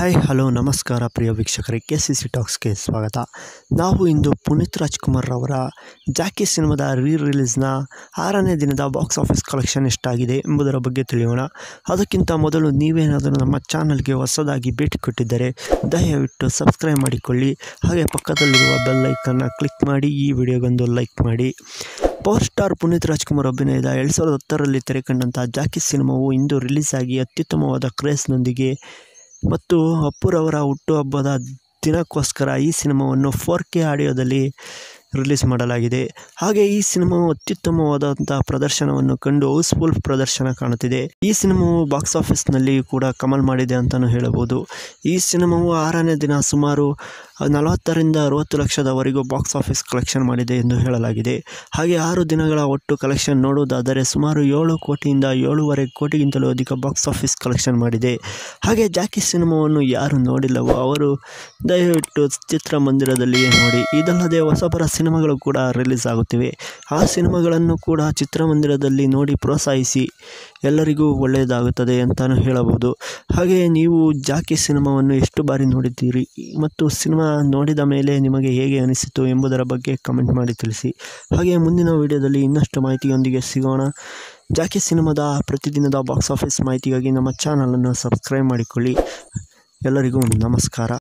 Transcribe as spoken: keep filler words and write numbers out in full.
Hi hello ನಮಸ್ಕಾರ ಪ್ರಿಯ ವೀಕ್ಷಕರೇ, K C C ಟಾಕ್ಸ್ಗೆ ಸ್ವಾಗತ. ನಾವು ಇಂದು ಪುನೀತ್ ರಾಜ್ಕುಮಾರ್ ಅವರ ಜಾಕಿ ಸಿನಿಮಾದ ರೀ ರಿಲೀಸ್ನ ಆರನೇ ದಿನದ ಬಾಕ್ಸ್ ಆಫೀಸ್ ಕಲೆಕ್ಷನ್ ಎಷ್ಟಾಗಿದೆ ಎಂಬುದರ ಬಗ್ಗೆ ತಿಳಿಯೋಣ. ಅದಕ್ಕಿಂತ ಮೊದಲು ನೀವೇನಾದರೂ ನಮ್ಮ ಚಾನಲ್ಗೆ ಹೊಸದಾಗಿ ಭೇಟಿ ಕೊಟ್ಟಿದ್ದರೆ ದಯವಿಟ್ಟು ಸಬ್ಸ್ಕ್ರೈಬ್ ಮಾಡಿಕೊಳ್ಳಿ. ಹಾಗೆ ಪಕ್ಕದಲ್ಲಿರುವ ಬೆಲ್ ಐಕನ್ನ ಕ್ಲಿಕ್ ಮಾಡಿ ಈ ವಿಡಿಯೋಗೊಂದು ಲೈಕ್ ಮಾಡಿ. ಪವರ್ ಸ್ಟಾರ್ ಪುನೀತ್ ರಾಜ್ಕುಮಾರ್ ಅಭಿನಯದ ಎರಡು ಸಾವಿರದ ಹತ್ತರಲ್ಲಿ ತೆರೆಕಂಡಂಥ ಜಾಕಿ ಸಿನಿಮಾವು ಇಂದು ರಿಲೀಸ್ ಆಗಿ ಅತ್ಯುತ್ತಮವಾದ ಕ್ರೇಜ್ನೊಂದಿಗೆ ಮತ್ತು ಅಪ್ಪುರವರ ಹುಟ್ಟುಹಬ್ಬದ ದಿನಕ್ಕೋಸ್ಕರ ಈ ಸಿನಿಮಾವನ್ನು ಫೋರ್ ಕೆ ಆಡಿಯೋದಲ್ಲಿ ರಿಲೀಸ್ ಮಾಡಲಾಗಿದೆ. ಹಾಗೆ ಈ ಸಿನಿಮಾವು ಅತ್ಯುತ್ತಮವಾದಂಥ ಪ್ರದರ್ಶನವನ್ನು ಕಂಡು ಹೌಸ್ಫುಲ್ ಪ್ರದರ್ಶನ ಕಾಣುತ್ತಿದೆ. ಈ ಸಿನಿಮಾವು ಬಾಕ್ಸ್ ಆಫೀಸ್ನಲ್ಲಿ ಕೂಡ ಕಮಲ್ ಮಾಡಿದೆ ಅಂತಲೂ ಹೇಳಬಹುದು. ಈ ಸಿನಿಮಾವು ಆರನೇ ದಿನ ಸುಮಾರು ನಲವತ್ತರಿಂದ ಅರುವತ್ತು ಲಕ್ಷದವರೆಗೂ ಬಾಕ್ಸ್ ಆಫೀಸ್ ಕಲೆಕ್ಷನ್ ಮಾಡಿದೆ ಎಂದು ಹೇಳಲಾಗಿದೆ. ಹಾಗೆ ಆರು ದಿನಗಳ ಒಟ್ಟು ಕಲೆಕ್ಷನ್ ನೋಡುವುದಾದರೆ ಸುಮಾರು ಏಳು ಕೋಟಿಯಿಂದ ಏಳೂವರೆ ಕೋಟಿಗಿಂತಲೂ ಅಧಿಕ ಬಾಕ್ಸ್ ಆಫೀಸ್ ಕಲೆಕ್ಷನ್ ಮಾಡಿದೆ. ಹಾಗೆ ಜಾಕಿ ಸಿನಿಮಾವನ್ನು ಯಾರು ನೋಡಿಲ್ಲವೋ ಅವರು ದಯವಿಟ್ಟು ಚಿತ್ರಮಂದಿರದಲ್ಲಿಯೇ ನೋಡಿ. ಇದಲ್ಲದೆ ಹೊಸಬರ ಸಿನಿಮಾಗಳು ಕೂಡ ರಿಲೀಸ್ ಆಗುತ್ತಿವೆ. ಆ ಸಿನಿಮಾಗಳನ್ನು ಕೂಡ ಚಿತ್ರಮಂದಿರದಲ್ಲಿ ನೋಡಿ ಪ್ರೋತ್ಸಾಹಿಸಿ, ಎಲ್ಲರಿಗೂ ಒಳ್ಳೆಯದಾಗುತ್ತದೆ ಅಂತಲೂ ಹೇಳಬಹುದು. ಹಾಗೆ ನೀವು ಜಾಕಿ ಸಿನಿಮಾವನ್ನು ಎಷ್ಟು ಬಾರಿ ನೋಡಿದ್ದೀರಿ ಮತ್ತು ಸಿನಿಮಾ ನೋಡಿದ ಮೇಲೆ ನಿಮಗೆ ಹೇಗೆ ಅನಿಸಿತು ಎಂಬುದರ ಬಗ್ಗೆ ಕಮೆಂಟ್ ಮಾಡಿ ತಿಳಿಸಿ. ಹಾಗೆ ಮುಂದಿನ ವಿಡಿಯೋದಲ್ಲಿ ಇನ್ನಷ್ಟು ಮಾಹಿತಿಯೊಂದಿಗೆ ಸಿಗೋಣ. ಜಾಕಿ ಸಿನಿಮಾದ ಪ್ರತಿದಿನದ ಬಾಕ್ಸ್ ಆಫೀಸ್ ಮಾಹಿತಿಗಾಗಿ ನಮ್ಮ ಚಾನಲನ್ನು ಸಬ್ಸ್ಕ್ರೈಬ್ ಮಾಡಿಕೊಳ್ಳಿ. ಎಲ್ಲರಿಗೂ ನಮಸ್ಕಾರ.